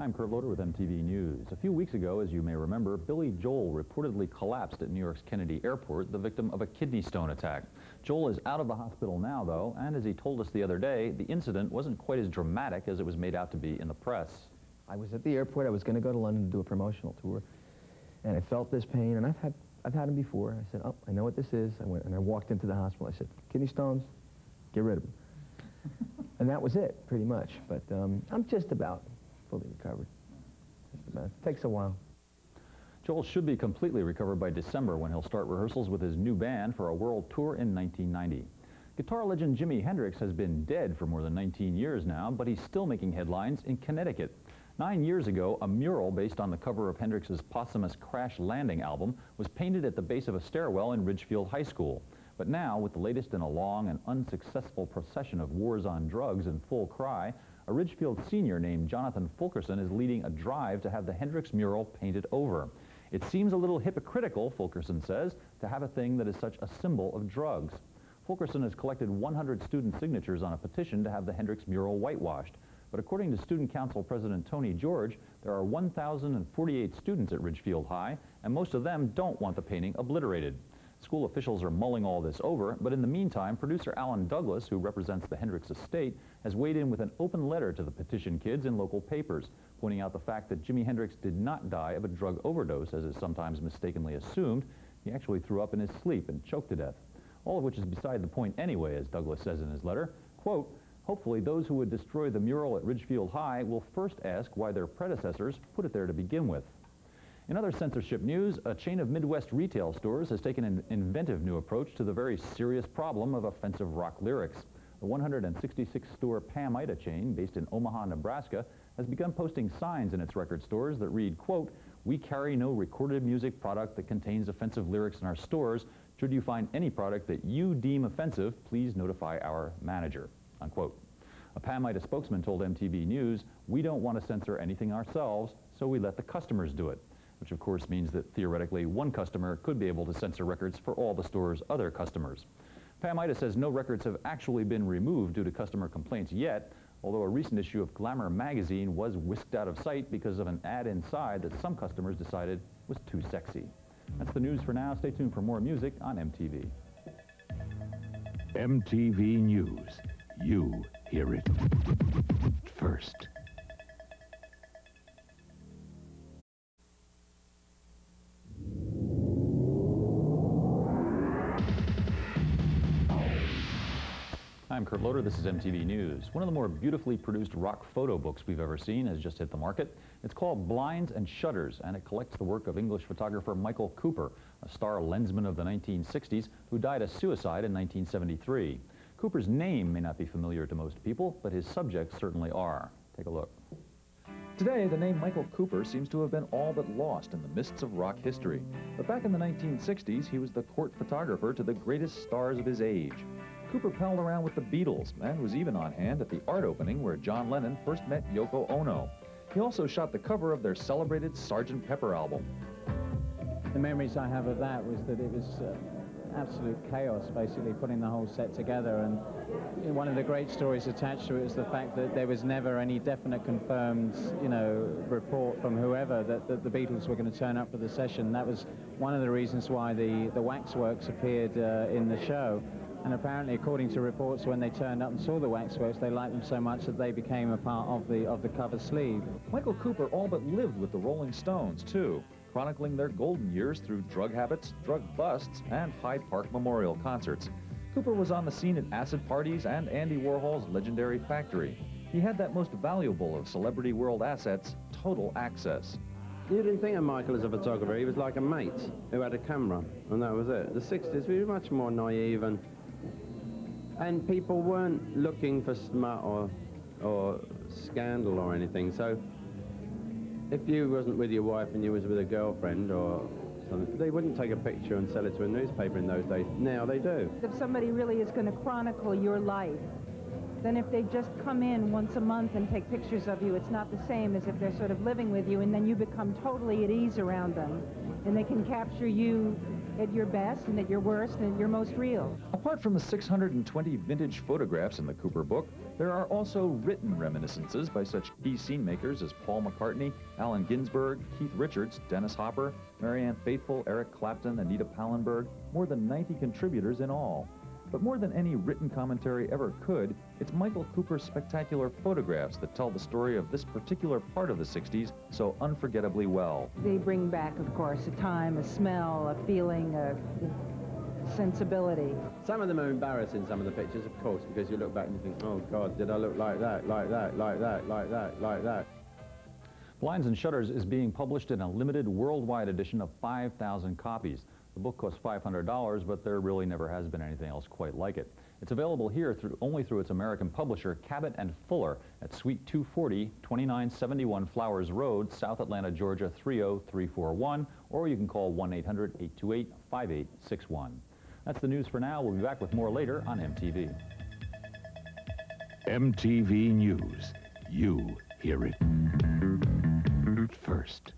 I'm Kurt Loder with MTV News. A few weeks ago, as you may remember, Billy Joel reportedly collapsed at New York's Kennedy Airport, the victim of a kidney stone attack. Joel is out of the hospital now, though, and as he told us the other day, the incident wasn't quite as dramatic as it was made out to be in the press. I was at the airport. I was going to go to London to do a promotional tour, and I felt this pain, and I've had them before. I said, oh, I know what this is. I went and I walked into the hospital. I said, kidney stones, get rid of them. And that was it, pretty much. But I'm just about fully recovered. Just about. It takes a while. Joel should be completely recovered by December when he'll start rehearsals with his new band for a world tour in 1990. Guitar legend Jimi Hendrix has been dead for more than 19 years now, but he's still making headlines in Connecticut. 9 years ago, a mural based on the cover of Hendrix's posthumous Crash Landing album was painted at the base of a stairwell in Ridgefield High School. But now, with the latest in a long and unsuccessful procession of wars on drugs in full cry, a Ridgefield senior named Jonathan Fulkerson is leading a drive to have the Hendrix mural painted over. It seems a little hypocritical, Fulkerson says, to have a thing that is such a symbol of drugs. Fulkerson has collected 100 student signatures on a petition to have the Hendrix mural whitewashed. But according to Student Council President Tony George, there are 1,048 students at Ridgefield High, and most of them don't want the painting obliterated. School officials are mulling all this over, but in the meantime, producer Alan Douglas, who represents the Hendrix estate, has weighed in with an open letter to the petition kids in local papers, pointing out the fact that Jimi Hendrix did not die of a drug overdose, as is sometimes mistakenly assumed. He actually threw up in his sleep and choked to death. All of which is beside the point anyway, as Douglas says in his letter. Quote, hopefully those who would destroy the mural at Ridgefield High will first ask why their predecessors put it there to begin with. In other censorship news, a chain of Midwest retail stores has taken an inventive new approach to the very serious problem of offensive rock lyrics. The 166-store Pam Ida chain, based in Omaha, Nebraska, has begun posting signs in its record stores that read, quote, we carry no recorded music product that contains offensive lyrics in our stores. Should you find any product that you deem offensive, please notify our manager, unquote. A Pam Ida spokesman told MTV News, we don't want to censor anything ourselves, so we let the customers do it. Which of course means that theoretically one customer could be able to censor records for all the store's other customers. Pam Ida says no records have actually been removed due to customer complaints yet, although a recent issue of Glamour magazine was whisked out of sight because of an ad inside that some customers decided was too sexy. That's the news for now. Stay tuned for more music on MTV. MTV News. You hear it first. I'm Kurt Loder. This is MTV News. One of the more beautifully produced rock photo books we've ever seen has just hit the market. It's called Blinds and Shutters, and it collects the work of English photographer Michael Cooper, a star lensman of the 1960s who died a suicide in 1973. Cooper's name may not be familiar to most people, but his subjects certainly are. Take a look. Today, the name Michael Cooper seems to have been all but lost in the mists of rock history. But back in the 1960s, he was the court photographer to the greatest stars of his age. Cooper palled around with the Beatles and was even on hand at the art opening where John Lennon first met Yoko Ono. He also shot the cover of their celebrated Sgt. Pepper album. The memories I have of that was that it was absolute chaos, basically, putting the whole set together. And one of the great stories attached to it is the fact that there was never any definite confirmed, report from whoever that the Beatles were going to turn up for the session. That was one of the reasons why the waxworks appeared in the show. And apparently, according to reports, when they turned up and saw the waxworks, they liked them so much that they became a part of the cover sleeve. Michael Cooper all but lived with the Rolling Stones, too, chronicling their golden years through drug habits, drug busts, and Hyde Park Memorial concerts. Cooper was on the scene at acid parties and Andy Warhol's legendary factory. He had that most valuable of celebrity world assets, total access. You didn't think of Michael as a photographer. He was like a mate who had a camera, and that was it. The 60s, we were much more naive, and people weren't looking for smut or scandal or anything. So if you wasn't with your wife and you was with a girlfriend or something, they wouldn't take a picture and sell it to a newspaper in those days. Now they do. If somebody really is going to chronicle your life, then if they just come in once a month and take pictures of you, it's not the same as if they're sort of living with you, and then you become totally at ease around them, and they can capture you at your best and at your worst and at your most real. Apart from the 620 vintage photographs in the Cooper book, there are also written reminiscences by such key scene makers as Paul McCartney, Allen Ginsberg, Keith Richards, Dennis Hopper, Marianne Faithfull, Eric Clapton, Anita Pallenberg, more than 90 contributors in all. But more than any written commentary ever could, it's Michael Cooper's spectacular photographs that tell the story of this particular part of the 60s so unforgettably well. They bring back, of course, a time, a smell, a feeling, a sensibility. Some of them are embarrassing, some of the pictures, of course, because you look back and you think, oh, God, did I look like that, like that, like that, like that, like that? Blinds and Shutters is being published in a limited worldwide edition of 5,000 copies. The book costs $500, but there really never has been anything else quite like it. It's available here only through its American publisher, Cabot & Fuller, at Suite 240, 2971 Flowers Road, South Atlanta, Georgia 30341, or you can call 1-800-828-5861. That's the news for now. We'll be back with more later on MTV. MTV News. You hear it first.